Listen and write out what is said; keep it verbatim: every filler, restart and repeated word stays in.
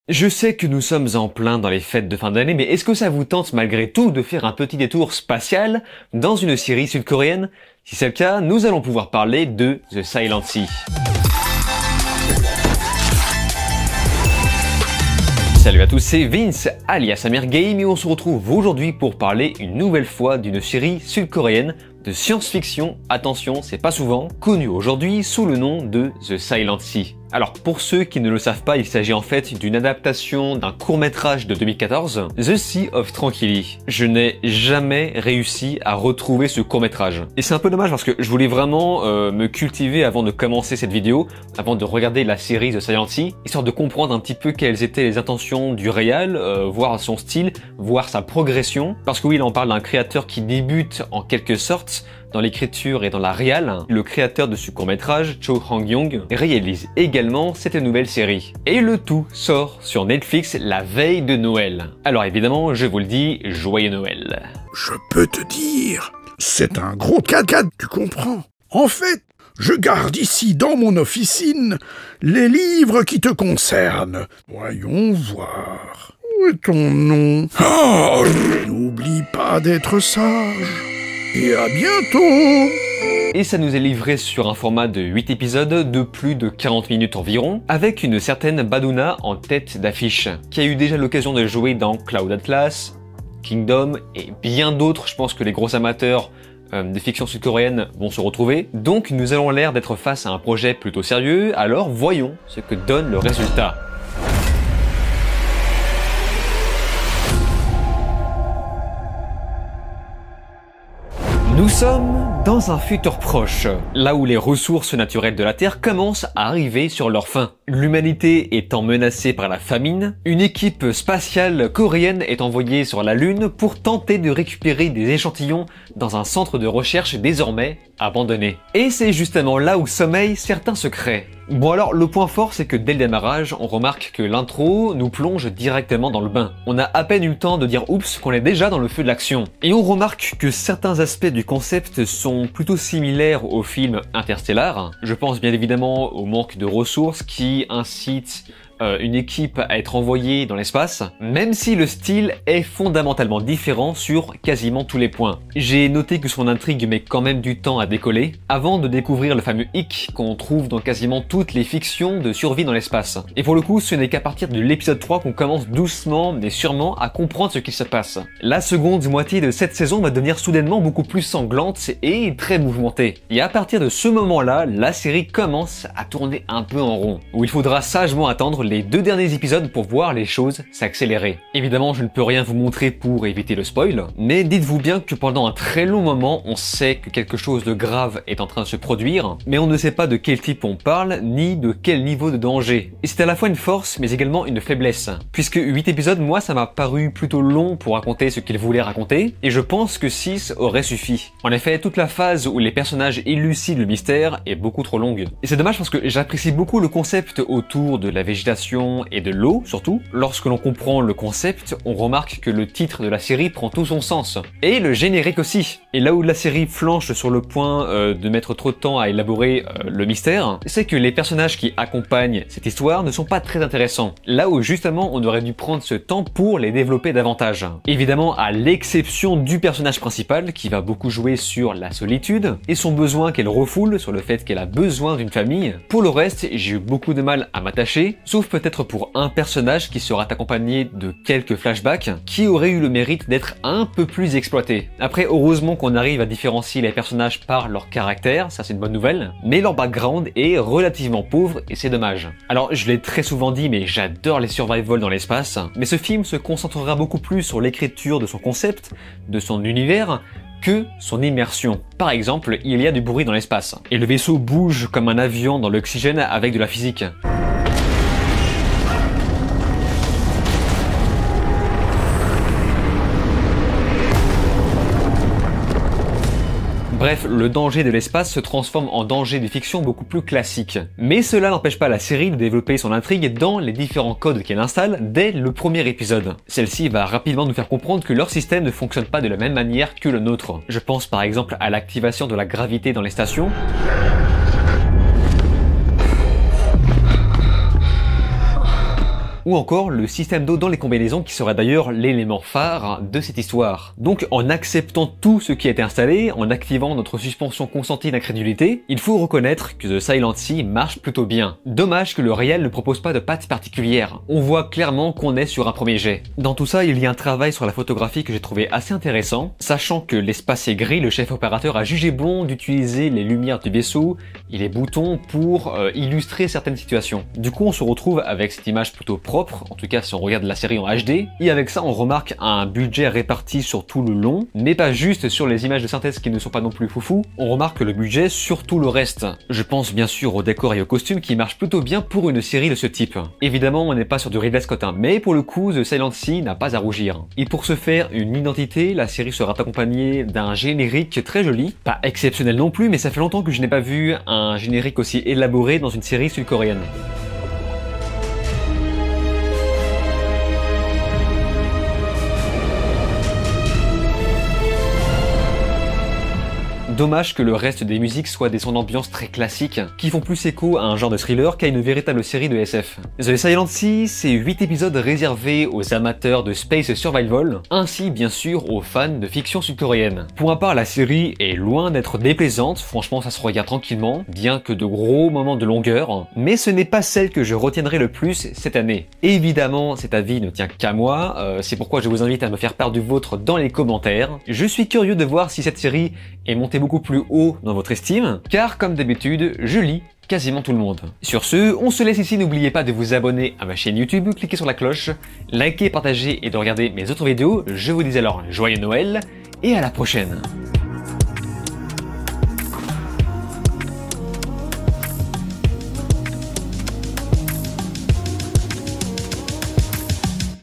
Je sais que nous sommes en plein dans les fêtes de fin d'année, mais est-ce que ça vous tente malgré tout de faire un petit détour spatial dans une série sud-coréenne? Si c'est le cas, nous allons pouvoir parler de The Silent Sea. Salut à tous, c'est Vince alias Amergame et on se retrouve aujourd'hui pour parler une nouvelle fois d'une série sud-coréenne de science-fiction. Attention, c'est pas souvent, connue aujourd'hui sous le nom de The Silent Sea. Alors pour ceux qui ne le savent pas, il s'agit en fait d'une adaptation d'un court-métrage de deux mille quatorze, The Sea of Tranquility. Je n'ai jamais réussi à retrouver ce court-métrage. Et c'est un peu dommage parce que je voulais vraiment euh, me cultiver avant de commencer cette vidéo, avant de regarder la série The Silent Sea, histoire de comprendre un petit peu quelles étaient les intentions du réal, euh, voir son style, voir sa progression. Parce que oui, là on parle d'un créateur qui débute en quelque sorte dans l'écriture et dans la réal. Le créateur de ce court-métrage, Cho Hang-young, réalise également cette nouvelle série. Et le tout sort sur Netflix la veille de Noël. Alors évidemment, je vous le dis, joyeux Noël. Je peux te dire, c'est un gros caca, tu comprends? En fait, je garde ici dans mon officine les livres qui te concernent. Voyons voir. Où est ton nom? Oh, n'oublie pas d'être sage. Et à bientôt! Et ça nous est livré sur un format de huit épisodes de plus de quarante minutes environ, avec une certaine Badoona en tête d'affiche, qui a eu déjà l'occasion de jouer dans Cloud Atlas, Kingdom et bien d'autres. Je pense que les gros amateurs euh, de fiction sud-coréenne vont se retrouver. Donc nous allons l'air d'être face à un projet plutôt sérieux, alors voyons ce que donne le résultat. Nous sommes dans un futur proche, là où les ressources naturelles de la Terre commencent à arriver sur leur fin. L'humanité étant menacée par la famine, une équipe spatiale coréenne est envoyée sur la Lune pour tenter de récupérer des échantillons dans un centre de recherche désormais abandonné. Et c'est justement là où sommeillent certains secrets. Bon alors, le point fort, c'est que dès le démarrage, on remarque que l'intro nous plonge directement dans le bain. On a à peine eu le temps de dire oups qu'on est déjà dans le feu de l'action. Et on remarque que certains aspects du concept sont plutôt similaires au film Interstellar. Je pense bien évidemment au manque de ressources qui incite Euh, une équipe à être envoyée dans l'espace, même si le style est fondamentalement différent sur quasiment tous les points. J'ai noté que son intrigue met quand même du temps à décoller, avant de découvrir le fameux hic qu'on trouve dans quasiment toutes les fictions de survie dans l'espace. Et pour le coup, ce n'est qu'à partir de l'épisode trois qu'on commence doucement mais sûrement à comprendre ce qui se passe. La seconde moitié de cette saison va devenir soudainement beaucoup plus sanglante et très mouvementée. Et à partir de ce moment-là, la série commence à tourner un peu en rond, où il faudra sagement attendre les deux derniers épisodes pour voir les choses s'accélérer. Évidemment, je ne peux rien vous montrer pour éviter le spoil, mais dites-vous bien que pendant un très long moment, on sait que quelque chose de grave est en train de se produire, mais on ne sait pas de quel type on parle, ni de quel niveau de danger. Et c'est à la fois une force, mais également une faiblesse. Puisque huit épisodes, moi, ça m'a paru plutôt long pour raconter ce qu'il voulait raconter, et je pense que six aurait suffi. En effet, toute la phase où les personnages élucident le mystère est beaucoup trop longue. Et c'est dommage parce que j'apprécie beaucoup le concept autour de la végétation et de l'eau surtout. Lorsque l'on comprend le concept, on remarque que le titre de la série prend tout son sens. Et le générique aussi. Et là où la série flanche sur le point euh, de mettre trop de temps à élaborer euh, le mystère, c'est que les personnages qui accompagnent cette histoire ne sont pas très intéressants. Là où justement on aurait dû prendre ce temps pour les développer davantage. Évidemment à l'exception du personnage principal qui va beaucoup jouer sur la solitude et son besoin qu'elle refoule sur le fait qu'elle a besoin d'une famille. Pour le reste, j'ai eu beaucoup de mal à m'attacher, sauf peut-être pour un personnage qui sera accompagné de quelques flashbacks qui auraient eu le mérite d'être un peu plus exploités. Après, heureusement qu'on arrive à différencier les personnages par leur caractère, ça c'est une bonne nouvelle, mais leur background est relativement pauvre et c'est dommage. Alors je l'ai très souvent dit, mais j'adore les survival dans l'espace, mais ce film se concentrera beaucoup plus sur l'écriture de son concept, de son univers, que son immersion. Par exemple, il y a du bruit dans l'espace, et le vaisseau bouge comme un avion dans l'oxygène avec de la physique. Bref, le danger de l'espace se transforme en danger de fiction beaucoup plus classique. Mais cela n'empêche pas la série de développer son intrigue dans les différents codes qu'elle installe dès le premier épisode. Celle-ci va rapidement nous faire comprendre que leur système ne fonctionne pas de la même manière que le nôtre. Je pense par exemple à l'activation de la gravité dans les stations, ou encore le système d'eau dans les combinaisons qui serait d'ailleurs l'élément phare de cette histoire. Donc en acceptant tout ce qui a été installé, en activant notre suspension consentie d'incrédulité, il faut reconnaître que The Silent Sea marche plutôt bien. Dommage que le réel ne propose pas de patte particulière. On voit clairement qu'on est sur un premier jet. Dans tout ça, il y a un travail sur la photographie que j'ai trouvé assez intéressant. Sachant que l'espace est gris, le chef opérateur a jugé bon d'utiliser les lumières du vaisseau et les boutons pour euh, illustrer certaines situations. Du coup, on se retrouve avec cette image plutôt propre, en tout cas si on regarde la série en H D, et avec ça on remarque un budget réparti sur tout le long, mais pas juste sur les images de synthèse qui ne sont pas non plus foufou, on remarque le budget sur tout le reste. Je pense bien sûr au décor et aux costumes qui marchent plutôt bien pour une série de ce type. Évidemment, on n'est pas sur du Ridley Scott, hein, mais pour le coup, The Silent Sea n'a pas à rougir. Et pour se faire une identité, la série sera accompagnée d'un générique très joli, pas exceptionnel non plus, mais ça fait longtemps que je n'ai pas vu un générique aussi élaboré dans une série sud-coréenne. Dommage que le reste des musiques soient des sons d'ambiance très classiques, qui font plus écho à un genre de thriller qu'à une véritable série de S F. The Silent Sea, c'est huit épisodes réservés aux amateurs de space survival, ainsi bien sûr aux fans de fiction sud-coréenne. Pour ma part, la série est loin d'être déplaisante, franchement ça se regarde tranquillement, bien que de gros moments de longueur, mais ce n'est pas celle que je retiendrai le plus cette année. Et évidemment, cet avis ne tient qu'à moi, euh, c'est pourquoi je vous invite à me faire part du vôtre dans les commentaires. Je suis curieux de voir si cette série est montée beaucoup plus haut dans votre estime, car comme d'habitude, je lis quasiment tout le monde. Sur ce, on se laisse ici, n'oubliez pas de vous abonner à ma chaîne YouTube, cliquez sur la cloche, likez, partagez et de regarder mes autres vidéos. Je vous dis alors joyeux Noël et à la prochaine.